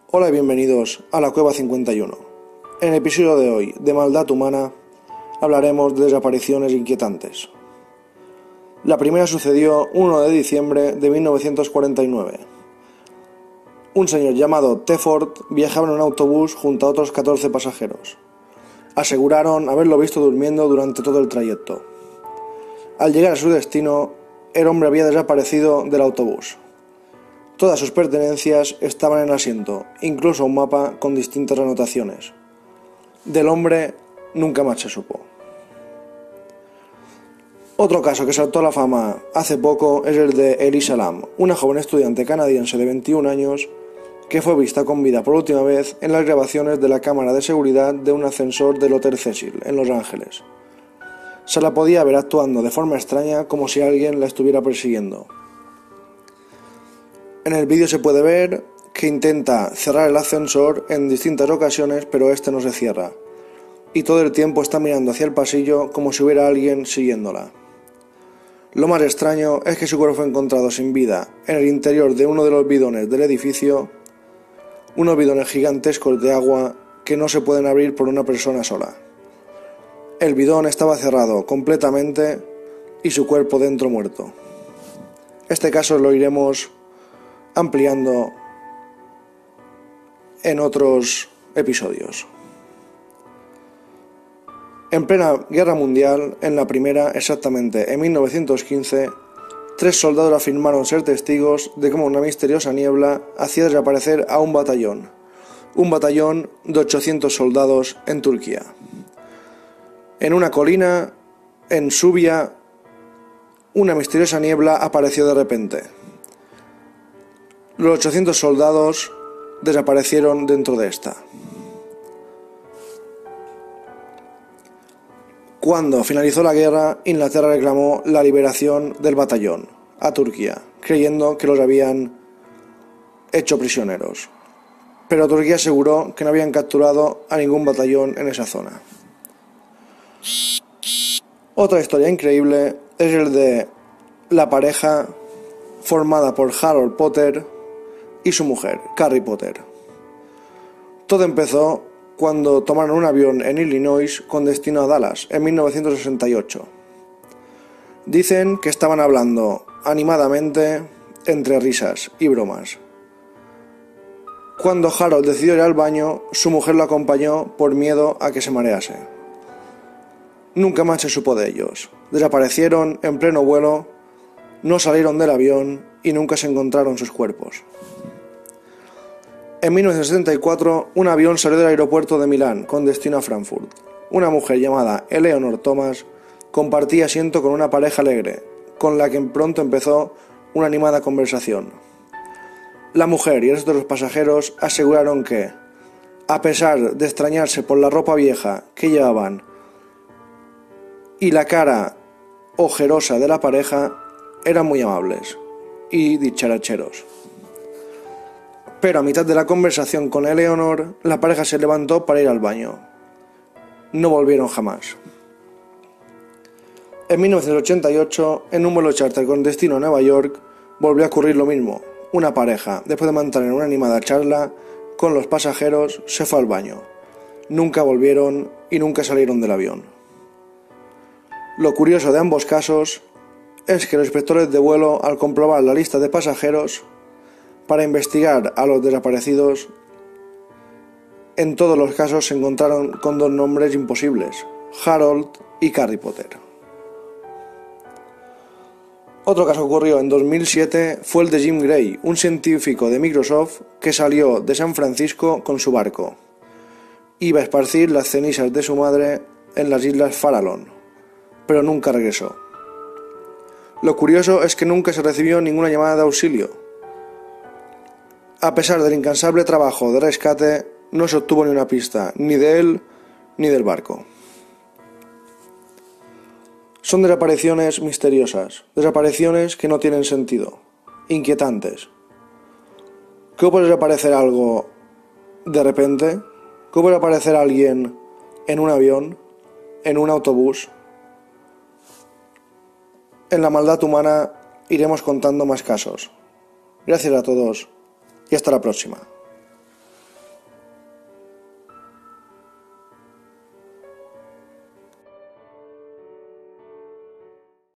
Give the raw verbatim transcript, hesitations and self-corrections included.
Hola y bienvenidos a la Cueva cincuenta y uno. En el episodio de hoy de Maldad Humana hablaremos de desapariciones inquietantes. La primera sucedió uno de diciembre de mil novecientos cuarenta y nueve. Un señor llamado Tefford viajaba en un autobús junto a otros catorce pasajeros. Aseguraron haberlo visto durmiendo durante todo el trayecto. Al llegar a su destino, el hombre había desaparecido del autobús. Todas sus pertenencias estaban en el asiento, incluso un mapa con distintas anotaciones. Del hombre nunca más se supo. Otro caso que saltó a la fama hace poco es el de Elisa Lam, una joven estudiante canadiense de veintiún años que fue vista con vida por última vez en las grabaciones de la cámara de seguridad de un ascensor del Hotel Cecil, en Los Ángeles. Se la podía ver actuando de forma extraña como si alguien la estuviera persiguiendo. En el vídeo se puede ver que intenta cerrar el ascensor en distintas ocasiones, pero este no se cierra, y todo el tiempo está mirando hacia el pasillo como si hubiera alguien siguiéndola. Lo más extraño es que su cuerpo fue encontrado sin vida en el interior de uno de los bidones del edificio, unos bidones gigantescos de agua que no se pueden abrir por una persona sola. El bidón estaba cerrado completamente y su cuerpo dentro muerto. Este caso lo iremos ampliando en otros episodios. En plena guerra mundial, en la primera, exactamente en mil novecientos quince, tres soldados afirmaron ser testigos de cómo una misteriosa niebla hacía desaparecer a un batallón, un batallón de ochocientos soldados en Turquía. En una colina, en Subia, una misteriosa niebla apareció de repente. Los ochocientos soldados desaparecieron dentro de esta. Cuando finalizó la guerra, Inglaterra reclamó la liberación del batallón a Turquía, creyendo que los habían hecho prisioneros. Pero Turquía aseguró que no habían capturado a ningún batallón en esa zona. Otra historia increíble es el de la pareja formada por Harold Potter y su mujer, Carrie Potter. Todo empezó cuando tomaron un avión en Illinois con destino a Dallas en mil novecientos sesenta y ocho. Dicen que estaban hablando animadamente entre risas y bromas. Cuando Harold decidió ir al baño, su mujer lo acompañó por miedo a que se marease. Nunca más se supo de ellos. Desaparecieron en pleno vuelo, no salieron del avión y nunca se encontraron sus cuerpos. En mil novecientos setenta y cuatro, un avión salió del aeropuerto de Milán con destino a Frankfurt. Una mujer llamada Eleanor Thomas compartía asiento con una pareja alegre, con la que pronto empezó una animada conversación. La mujer y el resto de los pasajeros aseguraron que, a pesar de extrañarse por la ropa vieja que llevaban y la cara ojerosa de la pareja, eran muy amables y dicharacheros. Pero a mitad de la conversación con Eleanor, la pareja se levantó para ir al baño. No volvieron jamás. En mil novecientos ochenta y ocho, en un vuelo charter con destino a Nueva York, volvió a ocurrir lo mismo. Una pareja, después de mantener una animada charla con los pasajeros, se fue al baño. Nunca volvieron y nunca salieron del avión. Lo curioso de ambos casos es que los inspectores de vuelo, al comprobar la lista de pasajeros para investigar a los desaparecidos, en todos los casos se encontraron con dos nombres imposibles: Harold y Carrie Potter. Otro caso que ocurrió en dos mil siete fue el de Jim Gray, un científico de Microsoft que salió de San Francisco con su barco. Iba a esparcir las cenizas de su madre en las islas Farallon, pero nunca regresó. Lo curioso es que nunca se recibió ninguna llamada de auxilio. A pesar del incansable trabajo de rescate, no se obtuvo ni una pista, ni de él ni del barco. Son desapariciones misteriosas, desapariciones que no tienen sentido, inquietantes. ¿Cómo puede desaparecer algo de repente? ¿Cómo puede aparecer alguien en un avión, en un autobús? En la maldad humana iremos contando más casos. Gracias a todos y hasta la próxima.